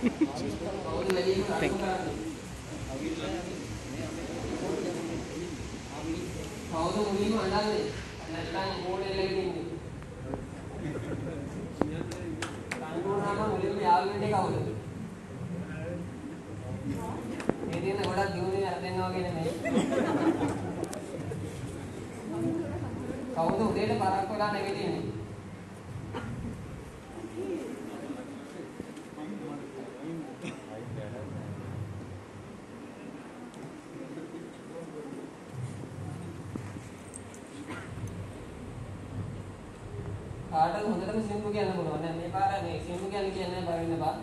කාටද හොඳටම සිම්පු කියන්න පුළුවන්. දැන් මේ පාර මේ සිම්පු කියන්නේ බවින්න බා.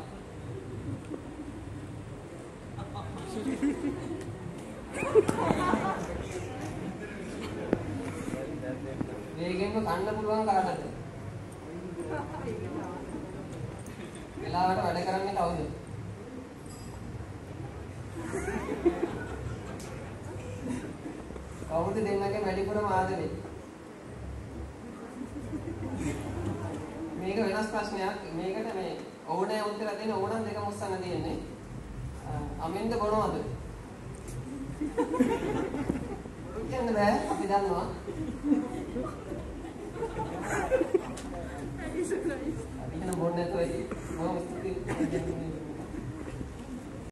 වේගෙන්ම කන්න පුළුවන් කාටද? වෙලාවට වැඩ කරන්නේ කවුද? කවුද දෙන්නගේ වැඩිපුරම ආදරේ? මේක වෙනස් ප්‍රශ්නයක්. මේකට මේ ඕනේ උත්තර දෙන්න ඕනනම් දෙක මුස්සන්න තියෙන්නේ. අමින්ද බොනවද? කියන්න බෑ. අපි දන්නවා. අපි කියන බොන්නේ නැතුව බොහොම ස්තුතියි.